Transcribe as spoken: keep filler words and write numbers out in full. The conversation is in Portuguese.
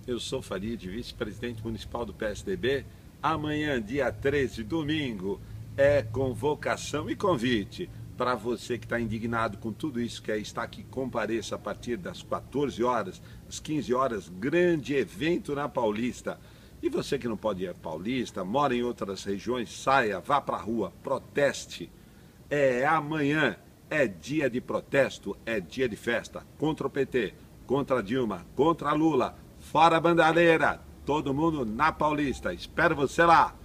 Eu sou Farid, vice-presidente municipal do P S D B. Amanhã, dia treze, domingo, é convocação e convite para você que está indignado com tudo isso, que é estar aqui, compareça a partir das quatorze horas, às quinze horas, grande evento na Paulista. E você que não pode ir à Paulista, mora em outras regiões, saia, vá para a rua, proteste. É amanhã, é dia de protesto, é dia de festa contra o P T, contra a Dilma, contra a Lula. Fora a bandalheira, todo mundo na Paulista. Espero você lá.